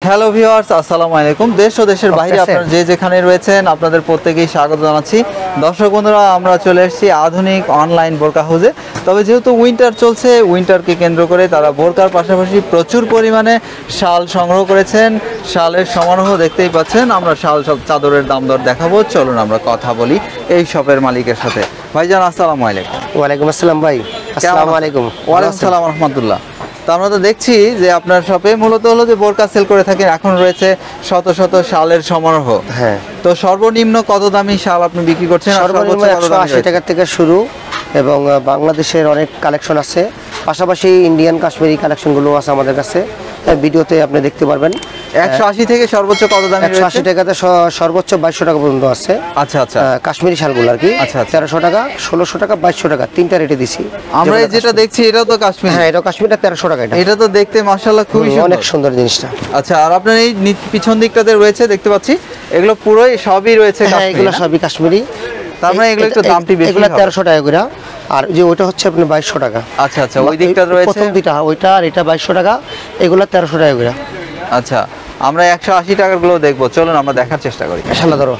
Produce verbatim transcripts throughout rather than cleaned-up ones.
Hello viewers, আসসালামু আলাইকুম। দেশ ও দেশের বাইরে আপনারা যে যেখানে রয়েছেন আপনাদের প্রত্যেকেই স্বাগত জানাচ্ছি। দর্শক বন্ধুরা, আমরা চলে এসেছি আধুনিক অনলাইন বোরকা হাউসে। তবে যেহেতু উইন্টার চলছে, উইন্টারকে কেন্দ্র করে তারা বোরকার পাশাপাশি প্রচুর পরিমাণে শাল সংগ্রহ করেছেন। শালের সমারোহ দেখতেই পাচ্ছেন। আমরা শাল সব চাদরের দাম দর দেখাবো, চলুন আমরা কথা বলি এই শপের মালিকের সাথে। ভাইজান আসসালামু আলাইকুম। ওয়ালাইকুম আসসালাম ভাই। আসসালামু আলাইকুম। ওয়ালাইকুম আসসালাম রাহমাতুল্লাহ। তো আমরা তো দেখছি যে আপনার শপে মূলত হলো যে বোরকা সেল করে থাকেন, এখন রয়েছে শত শত শালের সমারোহ। হ্যাঁ, তো সর্বনিম্ন কত দামি শাল আপনি বিক্রি করছেন? সর্বনিম্ন একশো আশি টাকা থেকে শুরু, এবং বাংলাদেশের অনেক কালেকশন আছে, পাশাপাশি ইন্ডিয়ান কাশ্মীরি কালেকশনগুলো আছে আমাদের কাছে। ভিডিওতে আপনি দেখতে পারবেন। একশো আশি থেকে সর্বোচ্চ কত দামি? একশো আশি টাকাতে সর্বোচ্চ বাইশশো টাকা পর্যন্ত আছে। আচ্ছা আচ্ছা, কাশ্মীরি শালগুলো আর কি। আচ্ছা, তেরোশো টাকা, ষোলোশো টাকা, বাইশশো টাকা, তিনটা রেটে দিছি আমরা। যেটা দেখছি এটাও তো কাশ্মীর। হ্যাঁ, এটা কাশ্মীরটা তেরোশো টাকা। এটা তো দেখতে মাশাআল্লাহ খুবই অনেক সুন্দর জিনিসটা। আচ্ছা, আর আপনার এই পিছন দিকটাতে রয়েছে দেখতে পাচ্ছি, এগুলো পুরোই সবই রয়েছে। হ্যাঁ, এগুলো সবই কাশ্মীরি। তার মানে এগুলো একটু দামটি বেশি। এগুলো তেরোশো টাকা করে, আর যে ওইটা হচ্ছে আপনার বাইশশো টাকা। আচ্ছা আচ্ছা, ওই দিকটা রয়েছে প্রথম দুইটা, ওইটা আর এটা বাইশশো টাকা, এগুলো তেরোশো টাকা করে। আচ্ছা, আমরা একশো আশি টাকার গুলো দেখবো, চলুন আমরা দেখার চেষ্টা করি। শালা ধরো,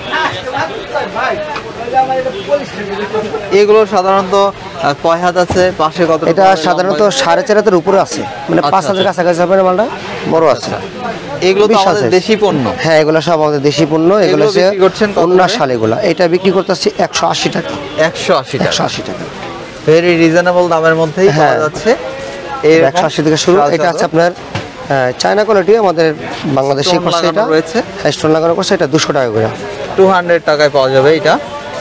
এগুলো সাধারণত কয় হাত আছে? পাশে কত? এটা সাধারণত সাড়ে চার হাতের উপরে আছে, মানে পাঁচ হাতের কাছাকাছি হবে না, মালটা বড় আছে। এগুলো তো আমাদের দেশি পণ্য। হ্যাঁ, এগুলো সব আমাদের দেশি পণ্য। এগুলো অন্য শাল। এগুলো এটা বিক্রি করতেছি একশো আশি টাকা। একশো আশি টাকা, একশো আশি টাকা, ভেরি রিজনেবল দামের মধ্যেই পাওয়া যাচ্ছে। এই একশো আশি থেকে শুরু। এটা আছে আপনার চায়না কোয়ালিটি, আমাদের বাংলাদেশি করছে। এটা রয়েছে স্টোন লাগানো করছে, এটা দুশো টাকা করে, টু হান্ড্রেড টাকায় পাওয়া যাবে এটা।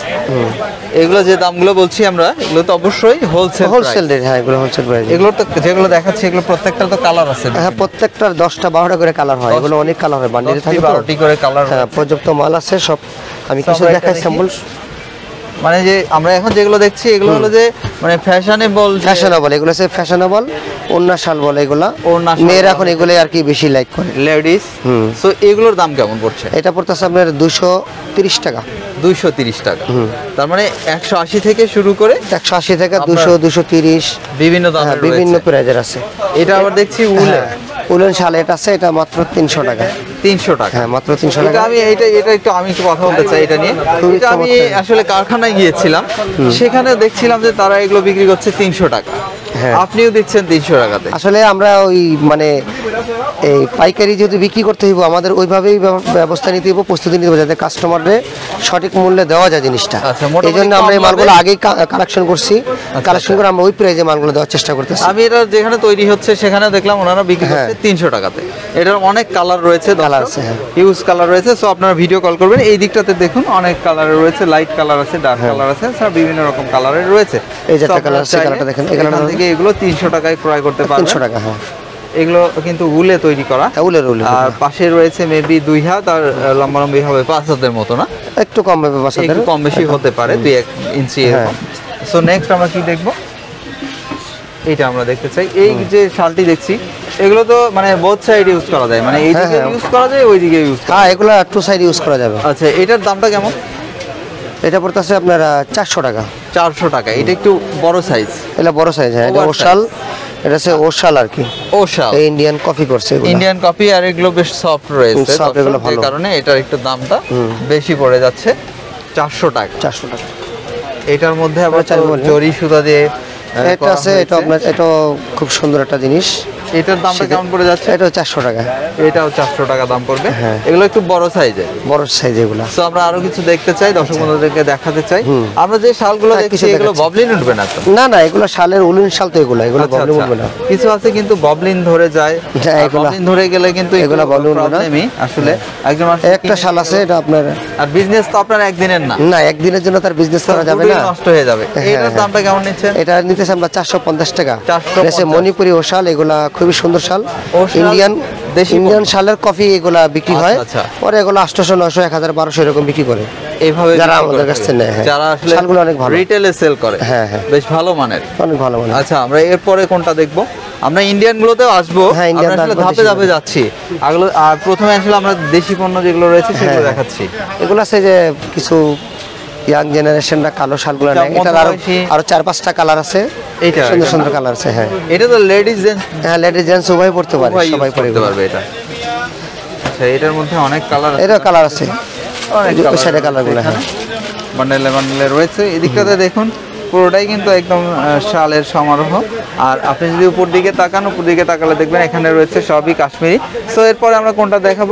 এগুলো যে দামগুলো বলছি আমরা, এগুলো তো অবশ্যই হোলসেল হোলসেল রেট। হ্যাঁ, এগুলো হোলসেল প্রাইস। এগুলো তো যেগুলো দেখাচ্ছি, এগুলো প্রত্যেকটার তো কালার আছে। হ্যাঁ, প্রত্যেকটার দশটা বারোটা করে কালার হয়। এগুলো অনেক কালার হয়, বান্ডিলে থাকে, বারোটি করে কালার। হ্যাঁ, পর্যাপ্ত মাল আছে সব। আমি কিছু দেখাই স্যাম্পল। মানে যে আমরা এখন যেগুলো দেখছি এগুলো হলো যে মানে ফ্যাশনেবল। ফ্যাশনেবল এগুলো হচ্ছে ফ্যাশনেবল ওন্না শাল বলে এগুলা। মেয়েরা এখন এগুলো আর কি বেশি লাইক করে, লেডিস। সো এগুলোর দাম কেমন পড়ছে? এটা পড়তেছে আপনার দুশো তিরিশ টাকা। দুইশো তিরিশ টাকা, তার মানে একশো আশি থেকে শুরু করে একশো আশি থেকে দুশো, দুশো তিরিশ, বিভিন্ন দামের বিভিন্ন প্রাইজের আছে। এটা আবার দেখছি উলে উলেন শাল, এটা আছে, এটা মাত্র তিনশো টাকা। তিনশো টাকা, হ্যাঁ, মাত্র তিনশো টাকা। আমি এটা এটা একটু আমি একটু কথা বলতে চাই এটা নিয়ে। আমি আসলে কারখানায় গিয়েছিলাম, সেখানে দেখছিলাম যে তারা এগুলো বিক্রি করছে তিনশো টাকা। আপনিও দিচ্ছেন তিনশো টাকাতে। আসলে আমরা ওই মানে এই পাইকারি যেহেতু বিক্রি করতে হইব, আমাদের ওইভাবেই ব্যবস্থা নিতে হইব, প্রস্তুতি নিতে হবে, যাতে কাস্টমারদের সঠিক মূল্যে দেওয়া যায় জিনিসটা। এই জন্য আমরা এই মালগুলো আগেই কালেকশন করছি। কালেকশন করে আমরা ওই প্রাইজে মালগুলো দেওয়ার চেষ্টা করতেছি। আমি এটা যেখানে তৈরি হচ্ছে সেখানে দেখলাম ওনারা বিক্রি করছে তিনশো টাকাতে। এটার অনেক কালার রয়েছে, কালার আছে, হিউজ কালার রয়েছে। সো আপনারা ভিডিও কল করবেন। এই দিকটাতে দেখুন অনেক কালার রয়েছে, লাইট কালার আছে, ডার্ক কালার আছে, সব বিভিন্ন রকম কালারের রয়েছে। এই যে একটা কালার আছে, কালারটা দেখেন। এখান থেকে এগুলো তিনশো টাকায় ক্রয় করতে পারবেন। তিনশো টাকা, হ্যাঁ। এগুলো কিন্তু উলে তৈরি করা, উলের উলে। আর পাশে রয়েছে মেবি দুই হাত, আর লম্বালম্বি হবে পাঁচ হাতের মতো, না একটু কম হবে, পাঁচ হাতের, একটু কম বেশি হতে পারে, দুই এক ইঞ্চি এরকম। সো নেক্সট আমরা কি দেখবো? এইটা আমরা দেখতে চাই। এই যে শালটি দেখছি, এগুলো তো মানে বোথ সাইড ইউজ করা যায়, মানে এই দিকে ইউজ করা যায়, ওই দিকে ইউজ। হ্যাঁ, এগুলো টু সাইড ইউজ করা যাবে। আচ্ছা, এটার দামটা কেমন? এটা পড়তেছে আপনার চারশো টাকা। চারশো টাকা। এটা একটু বড় সাইজ। এটা বড় সাইজ, হ্যাঁ। এটা ওশাল, এটা হচ্ছে ওশাল আর কি। ওশাল ইন্ডিয়ান কফি করছে, ইন্ডিয়ান কফি। আর এগুলো বেশ সফট রয়েছে, এই কারণে এটার একটু দামটা বেশি পড়ে যাচ্ছে। চারশো টাকা। চারশো টাকা। এটার মধ্যে আবার জরি সুতা দিয়ে এটা আছে। এটা আপনার, এটা খুব সুন্দর একটা জিনিস। এটার দামটা কেমন পড়ে যাচ্ছে? এটাও চারশো টাকা। এটাও চারশো টাকা দাম পড়বে। এগুলো একটু বড় সাইজে, বড় সাইজে এগুলো। তো আমরা আরো কিছু দেখতে চাই, দর্শক বন্ধুদেরকে দেখাতে চাই। আমরা যে শালগুলো দেখছি এগুলো ববলিন উঠবে না তো? না না, এগুলো শালের উলুন শাল, তো এগুলো এগুলো ববলিন উঠবে না। কিছু আছে কিন্তু ববলিন ধরে যায়, ববলিন ধরে গেলে কিন্তু এগুলো ববলিন উঠবে না। আমি আসলে একদম একটা শাল আছে, এটা আপনার। আর বিজনেস তো আপনার একদিনের না, না একদিনের জন্য তার বিজনেস করা যাবে না, নষ্ট হয়ে যাবে। এটার দামটা কেমন নিচ্ছেন? এটা নিতেছি আমরা চারশো পঞ্চাশ টাকা। মণিপুরি ও শাল, এগুলা খুবই সুন্দর শাল। ইন্ডিয়ান ইন্ডিয়ান শালের কফি এগুলা বিক্রি হয়, পরে এগুলো আটশোশো, নয়শো, এক হাজার, বারোশো এরকম বিক্রি করে এইভাবে যারা আমাদের কাছ থেকে নেয়। যারা আসলে শালগুলো অনেক ভালো রিটেলে সেল করে। হ্যাঁ হ্যাঁ, বেশ ভালো মানের, অনেক ভালো মানের। আচ্ছা, আমরা এরপরে কোনটা দেখবো? আমরা ইন্ডিয়ান গুলোতেও আসবো। হ্যাঁ, ইন্ডিয়ান ধাপে ধাপে যাচ্ছি। আর প্রথমে আসলে আমরা দেশি পণ্য যেগুলো রয়েছে সেগুলো দেখাচ্ছি। এগুলো আছে যে কিছু ইয়াং জেনারেশনরা কালো শালগুলো নেয়। এটা আরো আরো চার পাঁচটা কালার আছে, এইটা সুন্দর সুন্দর কালার আছে। হ্যাঁ, এটা তো লেডিস জেন্টস, হ্যাঁ লেডিস জেন্টস উভয় পড়তে পারে, সবাই পড়তে পারবে এটা। আচ্ছা, এটার মধ্যে অনেক কালার আছে। এটা কালার আছে, অনেক কালার কালারগুলো হ্যাঁ বান্ডেলে বান্ডেলে রয়েছে। এদিকটাতে দেখুন পুরোটাই কিন্তু একদম শালের সমারোহ। আর আপনি যদি উপর দিকে তাকান, উপর দিকে তাকালে দেখবেন এখানে রয়েছে সবই কাশ্মীরি। সো এরপরে আমরা কোনটা দেখাবো?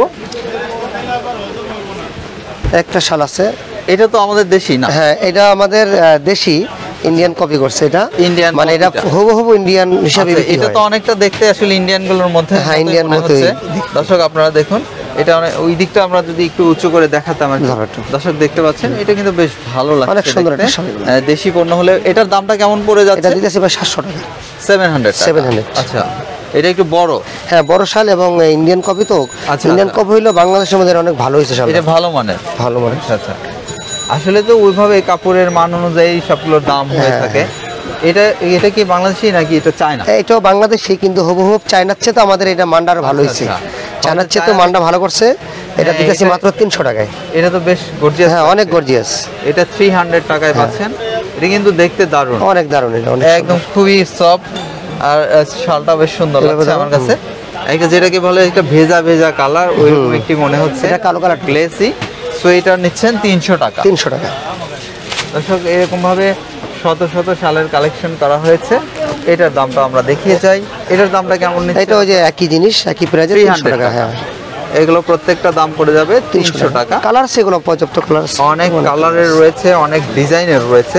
একটা শাল আছে, এটা তো আমাদের দেশি না? হ্যাঁ, এটা আমাদের দেশি, ইন্ডিয়ান কপি করছে এটা, ইন্ডিয়ান মানে এটা হুবহু ইন্ডিয়ান হিসাবে বিক্রি হয়। এটা তো অনেকটা দেখতে আসলে ইন্ডিয়ান গুলোর মধ্যে, হ্যাঁ ইন্ডিয়ান মতোই। দর্শক আপনারা দেখুন, এটা ওই দিকটা আমরা যদি একটু উঁচু করে দেখাতাম, দর্শক দেখতে পাচ্ছেন এটা কিন্তু বেশ ভালো লাগছে, অনেক সুন্দর একটা শাল। দেশি পণ্য হলে এটার দামটা কেমন পড়ে যাচ্ছে? এটা দিতেছি ভাই সাতশো টাকা। সেভেন হান্ড্রেড সেভেন হান্ড্রেড আচ্ছা, এটা একটু বড়। হ্যাঁ বড় শাল এবং ইন্ডিয়ান কপি তো। ইন্ডিয়ান কপি হইলো বাংলাদেশের মধ্যে অনেক ভালো হয়েছে শাল, এটা ভালো মানের, ভালো মানের। আচ্ছা, আসলে তো ওইভাবে কাপড়ের মান অনুযায়ী সবগুলোর দাম হয়ে থাকে। এটা এটা কি বাংলাদেশি নাকি এটা চায়না? এটাও বাংলাদেশি, কিন্তু হুবহু চায়নার চেয়ে তো আমাদের এটা মানটা আরো ভালো হয়েছে। চায়নার চেয়ে তো মানটা ভালো করছে। এটা দিতেছি মাত্র তিনশো টাকায়। এটা তো বেশ গর্জিয়াস। হ্যাঁ অনেক গর্জিয়াস। এটা থ্রি হান্ড্রেড টাকায় পাচ্ছেন। এটা কিন্তু দেখতে দারুণ, অনেক দারুণ, এটা একদম খুবই সফট। আর শালটা বেশ সুন্দর লাগছে আমার কাছে। একটা যেটাকে বলে একটা ভেজা ভেজা কালার, ওইরকম একটি মনে হচ্ছে। এটা কালো কালার গ্লেসি। সো এটা নিচ্ছেন তিনশো টাকা। তিনশো টাকা। দর্শক এরকম ভাবে শত শত শালের কালেকশন করা হয়েছে। এটার দামটা আমরা দেখিয়ে চাই, এটার দামটা কেমন নিচ্ছে? এটা ওই যে একই জিনিস, একই প্রাইসে তিনশো টাকা। হ্যাঁ, এগুলো প্রত্যেকটা দাম পড়ে যাবে তিনশো টাকা। কালার সেগুলো পর্যাপ্ত কালার, অনেক কালারের রয়েছে, অনেক ডিজাইনের রয়েছে।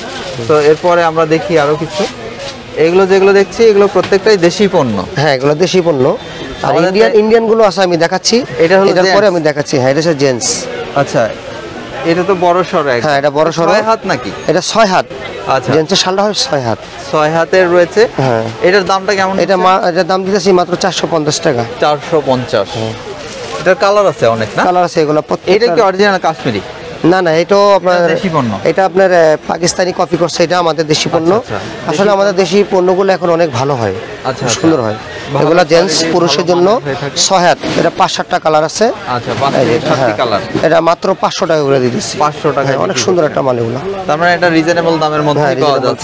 তো এরপরে আমরা দেখি আরো কিছু। এগুলো যেগুলো দেখছি এগুলো প্রত্যেকটাই দেশি পণ্য। হ্যাঁ এগুলো দেশি পণ্য। আর ইন্ডিয়ান ইন্ডিয়ান গুলো আছে আমি দেখাচ্ছি, এটা হলো এটার পরে আমি দেখাচ্ছি। হ্যাঁ এটা হচ্ছে জেন্টস। আচ্ছা, এটা তো বড় সরো। হ্যাঁ এটা বড় সরো। ছয় হাত নাকি? এটা ছয় হাত। আচ্ছা, জেন্টসের শালটা হয় ছয় হাত। ছয় হাতের রয়েছে। হ্যাঁ, এটার দামটা কেমন? এটা এটার দাম দিতেছি মাত্র চারশো পঞ্চাশ টাকা। চারশো পঞ্চাশ। এটার কালার আছে অনেক না? কালার আছে এগুলো। এটা কি অরিজিনাল কাশ্মীরি? না না, এটাও আপনার দেশি পণ্য। এটা আপনার পাকিস্তানি কপি করছে, এটা আমাদের দেশি পণ্য। আসলে আমাদের দেশি পণ্যগুলো এখন অনেক ভালো হয়, আচ্ছা সুন্দর হয়। এগুলো জেন্টস পুরুষের জন্য ছয় হাত। এটা পাঁচ সাতটা কালার আছে। আচ্ছা, পাঁচ সাতটি কালার। এটা মাত্র পাঁচশো টাকা করে দিয়ে দিচ্ছি। পাঁচশো টাকা, অনেক সুন্দর একটা মাল এগুলো। তার মানে এটা রিজনেবল দামের মধ্যে পাওয়া যাচ্ছে।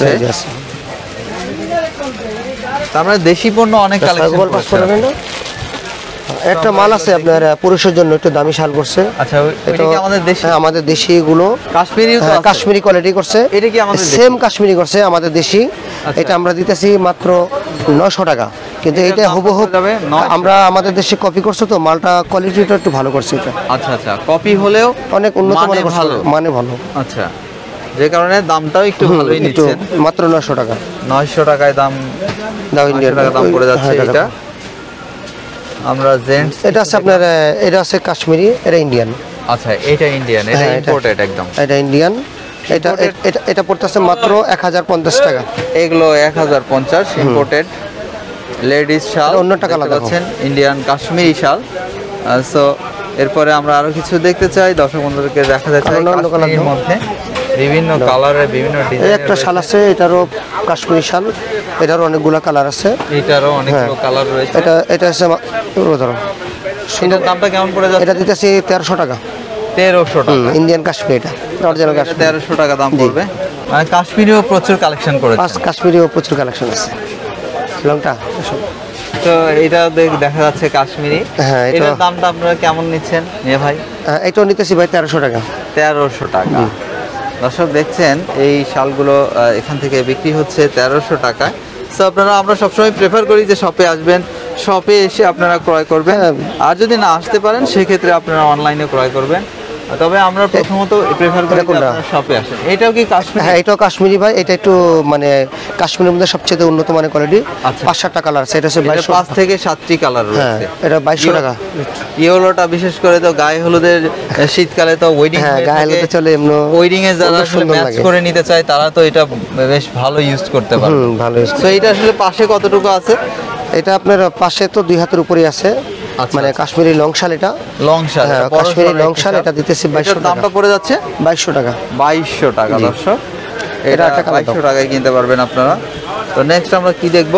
তার মানে দেশি পণ্য অনেক কালেকশন আছে। একটা মাল আছে আপনার পুরুষের জন্য একটু দামি শাল করছে। আচ্ছা, এটা কি আমাদের দেশি? হ্যাঁ আমাদের দেশি গুলো কাশ্মীরি, কাশ্মীরি কোয়ালিটি করছে। এটা কি আমাদের সেম কাশ্মীরি করছে, আমাদের দেশি। এটা আমরা দিতেছি মাত্র নয়শো টাকা। কিন্তু এটা হুবহু আমরা আমাদের দেশে কপি করছে, তো মালটা কোয়ালিটিটা একটু ভালো করছে এটা। আচ্ছা আচ্ছা, কপি হলেও অনেক উন্নত মানের, ভালো মানে ভালো। আচ্ছা, যে কারণে দামটাও একটু ভালোই নিচ্ছেন। মাত্র নয়শো টাকা। নয়শো টাকায় দাম, দাম ইন্ডিয়ান টাকা দাম পড়ে যাচ্ছে। এটা আমরা জেন্টস, এটা আছে আপনার, এটা আছে কাশ্মীরি, এটা ইন্ডিয়ান। আচ্ছা, এটা ইন্ডিয়ান, এটা ইম্পোর্টেড একদম। এটা ইন্ডিয়ান। এটা এটা এটা পড়তেছে মাত্র এক হাজার পঞ্চাশ টাকা। এগুলো এক হাজার পঞ্চাশ ইম্পোর্টেড লেডিস শাল। অন্য টাকা লাগাচ্ছেন ইন্ডিয়ান কাশ্মীরি শাল। সো এরপরে আমরা আরো কিছু দেখতে চাই, দর্শক বন্ধুদেরকে দেখা যাচ্ছে কাশ্মীরির মধ্যে বিভিন্ন কালারের বিভিন্ন ডিজাইন। একটা শাল আছে, এটারও কাশ্মীরি শাল, এটারও অনেকগুলো কালার আছে। এটারও অনেকগুলো কালার রয়েছে। এটা এটা আছে ধরো, এটার দামটা কেমন পড়ে যাচ্ছে? এটা দিতেছি তেরোশো টাকা। তেরোশো টাকা ইন্ডিয়ান কাশ্মীরি, এটা অরিজিনাল কাশ্মীরি। তেরোশো টাকা দাম পড়বে। মানে কাশ্মীরিও প্রচুর কালেকশন করেছে। কাশ্মীরিও প্রচুর কালেকশন আছে। লংটা তো এটা দেখা যাচ্ছে কাশ্মীরি। হ্যাঁ, এটার দামটা আপনারা কেমন নিচ্ছেন মিয়া ভাই? এটাও নিতেছি ভাই তেরোশো টাকা। তেরোশো টাকা। দর্শক দেখছেন এই শালগুলো এখান থেকে বিক্রি হচ্ছে তেরোশো টাকায়। সো আপনারা, আমরা সবসময় প্রেফার করি যে শপে আসবেন, শপে এসে আপনারা ক্রয় করবেন। আর যদি না আসতে পারেন সেক্ষেত্রে আপনারা অনলাইনে ক্রয় করবেন। তবে আমরা প্রথমত প্রেফার করি আপনারা শপে আসেন। এটাও কি কাশ্মীরি? হ্যাঁ এটাও কাশ্মীরি ভাই। এটা একটু মানে কাশ্মীরের মধ্যে সবচেয়ে উন্নত মানের কোয়ালিটি। পাঁচ সাতটা কালার আছে। এটা হচ্ছে বাইশশো, পাঁচ থেকে সাতটি কালার রয়েছে। এটা বাইশশো টাকা। ইয়েলোটা বিশেষ করে তো গায়ে হলুদের শীতকালে তো ওয়েডিং, হ্যাঁ গায়ে হলুদে চলে, এমনি ওয়েডিং এ যারা আসলে ম্যাচ করে নিতে চায় তারা তো এটা বেশ ভালো ইউজ করতে পারে। হুম, ভালো ইউজ। তো এটা আসলে পাশে কতটুকু আছে? এটা আপনার পাশে তো দুই হাতের উপরেই আছে। মানে কাশ্মীরি লং শাল, এটা লং শাল। হ্যাঁ কাশ্মীরি লং শাল, এটা দিতেছি বাইশশো টাকা। দামটা পড়ে যাচ্ছে বাইশশো টাকা। বাইশশো টাকা দর্শক, এটা বাইশশো টাকায় কিনতে পারবেন আপনারা। তো নেক্সট আমরা কি দেখব?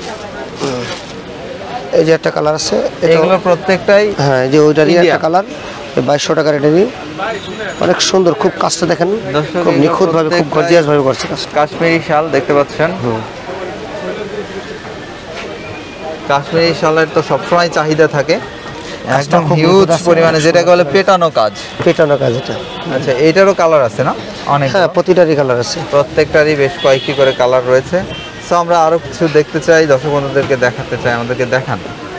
এই যে একটা কালার আছে, এগুলো প্রত্যেকটাই, হ্যাঁ যে ওইটারই একটা কালার, বাইশশো টাকার। এটারই অনেক সুন্দর, খুব কাজটা দেখেন, খুব নিখুঁত ভাবে, খুব গর্জিয়াস ভাবে করছে। কাশ্মীরি শাল দেখতে পাচ্ছেন। কাশ্মীরি শালের তো সবসময় চাহিদা থাকে। একদম হিউজ পরিমাণে, যেটাকে বলে পেটানো কাজ। পেটানো কাজ এটা। আচ্ছা, এটারও কালার আছে না? অনেক। হ্যাঁ, প্রতিটারই কালার আছে, প্রত্যেকটারই বেশ কয়েকটি করে কালার রয়েছে। সো আমরা আরো কিছু দেখতে চাই, দর্শক বন্ধুদেরকে দেখাতে চাই, আমাদেরকে দেখান।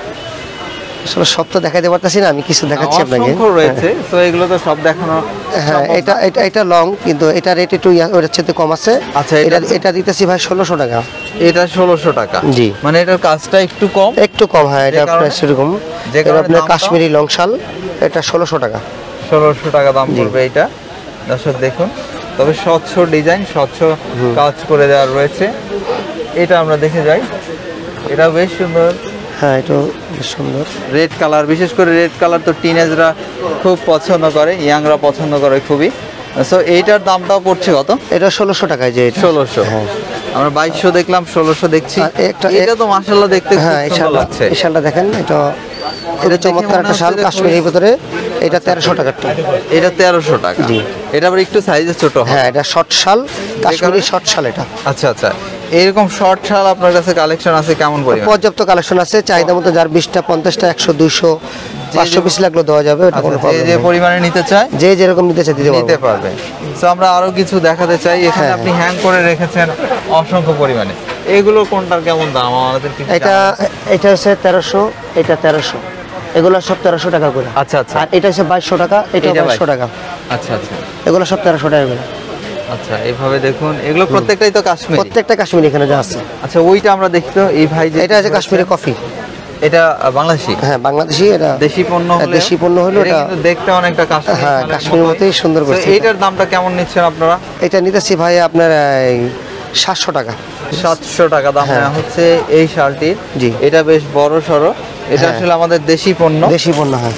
আসলে সব তো দেখাতে পারতাছি না, আমি কিছু দেখাচ্ছি আপনাকে। অসংখ্য রয়েছে, তো এগুলো তো সব দেখানো। হ্যাঁ, এটা এটা এটা লং, কিন্তু এটা রেট একটু ওর চেয়ে কম আছে। আচ্ছা, এটা এটা দিতেছি ভাই ষোলোশো টাকা। এটা ষোলোশো টাকা? জি, মানে এটার কাজটা একটু কম। একটু কম, হ্যাঁ, এটা প্রাইস এরকম। এটা আপনার কাশ্মীরি লং শাল, এটা ষোলোশো টাকা। ষোলোশো টাকা দাম পড়বে এটা। দর্শক দেখুন, তবে স্বচ্ছ ডিজাইন, স্বচ্ছ কাজ করে দেওয়া রয়েছে। এটা আমরা দেখে যাই, এটা বেশ সুন্দর। হ্যাঁ, এটা বেশ সুন্দর রেড কালার, বিশেষ করে রেড কালার তো টিনেজরা খুব পছন্দ করে, ইয়াংরা পছন্দ করে খুবই। সো এইটার দামটাও পড়ছে কত? এটা ষোলোশো টাকায়। যে ষোলোশো, হ্যাঁ, আমরা বাইশশো দেখলাম, ষোলোশো দেখছি। এটা তো মাশাআল্লাহ দেখতে খুব সুন্দর লাগছে। এই শালটা দেখেন, এটা এটা চমৎকার একটা শাল কাশ্মীরের ভিতরে। এটা তেরোশো টাকা। এটা তেরোশো টাকা। জি, এটা আবার একটু সাইজে ছোট। হ্যাঁ, এটা শর্ট শাল, কাশ্মীরি শর্ট শাল এটা। আচ্ছা আচ্ছা, এরকম শর্ট শাল আপনার কাছে কালেকশন আছে কেমন পরিমাণ? পর্যাপ্ত কালেকশন আছে, চাহিদা মতো যার বিশটা, পঞ্চাশটা, একশো, দুইশো, পাঁচশো পিস লাগলো দেওয়া যাবে। এটা কোনো প্রবলেম নেই, যে পরিমাণে নিতে চায়, যে যেরকম নিতে চায় দিতে পারবে। সো আমরা আরো কিছু দেখাতে চাই। এখানে আপনি হ্যাং করে রেখেছেন অসংখ্য পরিমাণে। এগুলো কোনটার কেমন দাম আমাদের? এটা এটা হচ্ছে তেরোশো, এটা তেরোশো, এগুলো সব তেরোশো টাকা করে। আচ্ছা আচ্ছা, আর এটা হচ্ছে বাইশশো টাকা, এটা বাইশশো টাকা। আচ্ছা আচ্ছা, এগুলো সব তেরোশো টাকা করে। আচ্ছা, এইভাবে দেখুন, এগুলো প্রত্যেকটাই তো কাশ্মীরি? প্রত্যেকটা কাশ্মীরি এখানে যা আছে। আচ্ছা, ওইটা আমরা দেখতে, এই ভাই যে এটা আছে কাশ্মীরি কফি, এটা বাংলাদেশি? হ্যাঁ, বাংলাদেশি। এটা দেশি পণ্য, দেশি পণ্য হলো এটা। কিন্তু দেখতে অনেকটা কাশ্মীরি, হ্যাঁ, কাশ্মীরের মতোই সুন্দর করছে। এটার দামটা কেমন নিচ্ছেন আপনারা? এটা নিতেছি ভাই আপনার সাতশো টাকা। সাতশো টাকা দাম হচ্ছে এই শালটির। জি, এটা বেশ বড় সড়ো। এটা আসলে আমাদের দেশি পণ্য। দেশি পণ্য, হ্যাঁ।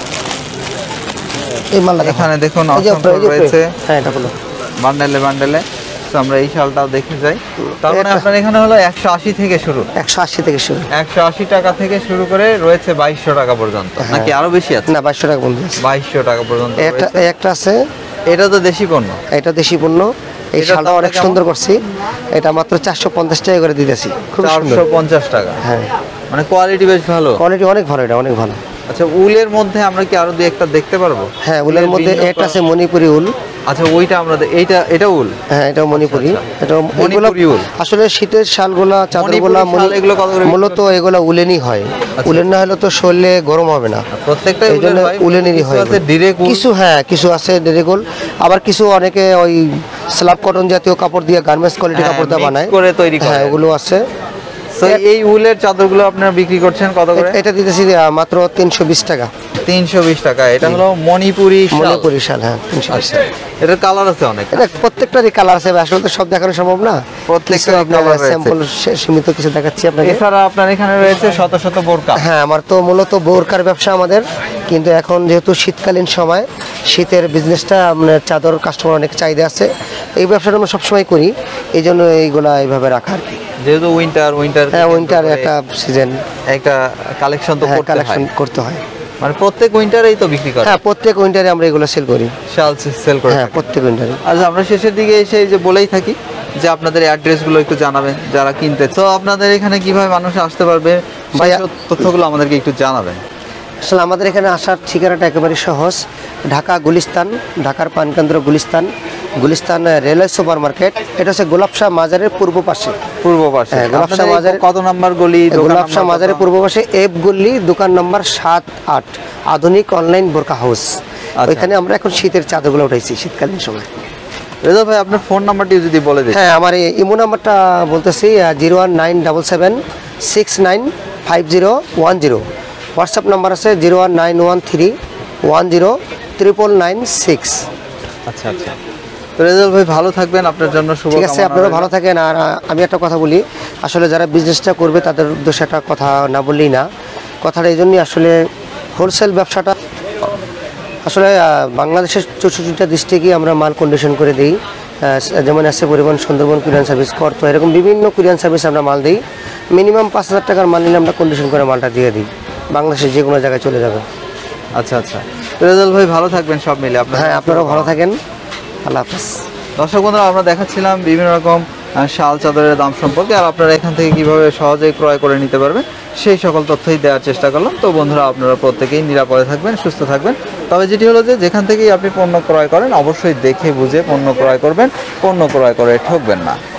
এই মালটা এখানে দেখুন অসংখ্য রয়েছে। হ্যাঁ, এটা হলো বান্ডেলে বান্ডেলে। আমরা এই শালটাও দেখে যাই। তার মানে আপনার এখানে হলো একশো আশি থেকে শুরু? একশো আশি থেকে শুরু, একশো আশি টাকা থেকে শুরু করে রয়েছে বাইশশো টাকা পর্যন্ত, নাকি আরো বেশি আছে? না, বাইশশো টাকা পর্যন্ত। বাইশশো টাকা পর্যন্ত। একটা একটা আছে, এটা তো দেশি পণ্য। এটা দেশি পণ্য। এই শালটা অনেক সুন্দর করছি। এটা মাত্র চারশো পঞ্চাশ টাকা করে দিতেছি। খুব সুন্দর। চারশো পঞ্চাশ টাকা? হ্যাঁ, মানে কোয়ালিটি বেশ ভালো। কোয়ালিটি অনেক ভালো, এটা অনেক ভালো। আচ্ছা, উলের মধ্যে আমরা কি আরো দুই একটা দেখতে পারবো? হ্যাঁ, উলের মধ্যে একটা আছে মণিপুরি উল। আচ্ছা, ওইটা আমরা, এইটা এটা উল? হ্যাঁ, এটা মণিপুরি। এটা মণিপুরি উল। আসলে শীতের শালগুলা, চাদরগুলা মূলত এগুলা উলেনই হয়। উলেন না হলে তো শরীরে গরম হবে না। প্রত্যেকটা উলেনেরই হয়। কিছু, হ্যাঁ, কিছু আছে ডিরেক্ট উল, আবার কিছু অনেকে ওই স্ল্যাব কটন জাতীয় কাপড় দিয়ে গার্মেন্টস কোয়ালিটি কাপড় দিয়ে বানায় করে তৈরি করে। হ্যাঁ, ওগুলো আছে। এই উলের চাদরগুলো আপনারা বিক্রি করছেন কত করে? এটা দিতেছি মাত্র তিনশো বিশ টাকা। তিনশো বিশ টাকা। এটা হলো মণিপুরি মণিপুরি শাল। হ্যাঁ, তিনশো বিশ টাকা। এটার কালার আছে অনেক? এটা প্রত্যেকটারই কালার আছে, আসলে তো সব দেখানো সম্ভব না। প্রত্যেকটা আপনার স্যাম্পল সীমিত কিছু দেখাচ্ছি আপনাকে। এছাড়া আপনার এখানে রয়েছে শত শত বোরকা। হ্যাঁ, আমার তো মূলত বোরকার ব্যবসা আমাদের, কিন্তু এখন যেহেতু শীতকালীন সময়, শীতের বিজনেসটা আপনার চাদর কাস্টমার অনেক চাহিদা আছে, এই ব্যবসাটা আমরা সবসময় করি, এই জন্য এইগুলা এইভাবে রাখা আর কি। যেহেতু উইন্টার উইন্টার হ্যাঁ, উইন্টার একটা সিজন, একটা কালেকশন তো কালেকশন করতে হয়। মানে প্রত্যেক উইন্টারেই তো বিক্রি করেন? হ্যাঁ, প্রত্যেক উইন্টারে আমরা এগুলো সেল করি, শাল সেল করি। হ্যাঁ, প্রত্যেক উইন্টারে। আচ্ছা, আমরা শেষের দিকে এসে যে বলেই থাকি যে আপনাদের অ্যাড্রেসগুলো একটু জানাবেন যারা কিনতে। তো আপনাদের এখানে কিভাবে মানুষ আসতে পারবে, সেই তথ্যগুলো আমাদেরকে একটু জানাবেন। আসলে আমাদের এখানে আসার ঠিকানাটা একেবারে সহজ। ঢাকা গুলিস্তান, ঢাকার প্রাণকেন্দ্র Gulistan, Gulistan railway super market. এটা হচ্ছে গোলাপশাহ মাজারের পূর্ব পাশে। পূর্ব পাশে? হ্যাঁ, গোলাপশাহ মাজারের কত নাম্বার গলি? গোলাপশাহ মাজারের পূর্ব পাশে এফ গলি, দোকান নাম্বার সাত আট, আধুনিক অনলাইন বোরকা হাউস। ওইখানে আমরা এখন শীতের চাদরগুলো উঠাইছি শীতকালীন সময়। রেজা ভাই, আপনার ফোন নাম্বারটি যদি বলে দেন। হ্যাঁ, আমার ইমো নাম্বারটা বলতেছি zero one nine double seven six nine five zero one zero. WhatsApp number আছে zero one nine one three one zero triple nine six. আচ্ছা আচ্ছা, তো রেজাল ভাই ভালো থাকবেন, আপনার জন্য শুভ। ঠিক আছে, আপনারা ভালো থাকেন। আর আমি একটা কথা বলি, আসলে যারা বিজনেসটা করবে তাদের উদ্দেশ্যে একটা কথা না বললেই না। কথাটা এই জন্যই, আসলে হোলসেল ব্যবসাটা আসলে বাংলাদেশের চৌষট্টিটা ডিস্ট্রিক্টে আমরা মাল কন্ডিশন করে দিই। যেমন আছে পরিবহন, সুন্দরবন কুরিয়ান সার্ভিস, করতো, এরকম বিভিন্ন কুরিয়ান সার্ভিস আমরা মাল দিই। মিনিমাম পাঁচ হাজার টাকার মাল নিলে আমরা কন্ডিশন করে মালটা দিয়ে দিই, বাংলাদেশের যে কোনো জায়গায় চলে যাবে। আচ্ছা আচ্ছা, রেজাল ভাই ভালো থাকবেন সব মিলে। আপনার হ্যাঁ, আপনারাও ভালো থাকেন। আল্লাহ হাফেজ। দর্শক বন্ধুরা, আমরা দেখাচ্ছিলাম বিভিন্ন রকম শাল চাদরের দাম সম্পর্কে, আর আপনারা এখান থেকে কিভাবে সহজেই ক্রয় করে নিতে পারবেন সেই সকল তথ্যই দেওয়ার চেষ্টা করলাম। তো বন্ধুরা আপনারা প্রত্যেকেই নিরাপদে থাকবেন, সুস্থ থাকবেন। তবে যেটি হলো যে যেখান থেকেই আপনি পণ্য ক্রয় করেন অবশ্যই দেখে বুঝে পণ্য ক্রয় করবেন, পণ্য ক্রয় করে ঠকবেন না।